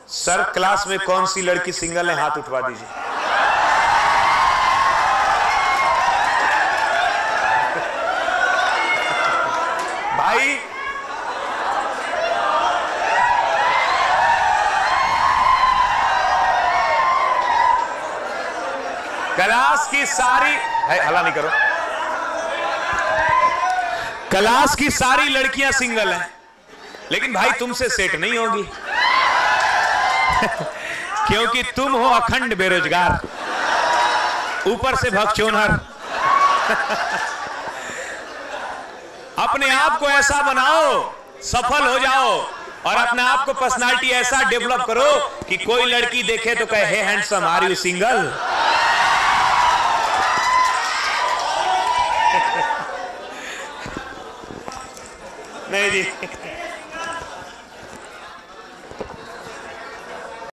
Sir class में कौन सी लड़की सिंगल है, हाथ उठवा दीजिए। भाई क्लास की सारी, हला नहीं करो, क्लास की सारी लड़कियां सिंगल हैं, लेकिन भाई तुमसे सेट नहीं होगी क्योंकि तुम हो अखंड बेरोजगार, ऊपर से भगचोनहर। अपने आप को ऐसा बनाओ, सफल हो जाओ और अपने आप को पर्सनालिटी ऐसा डेवलप करो कि कोई लड़की देखे तो कहे, hey handsome, are you single? नहीं जी।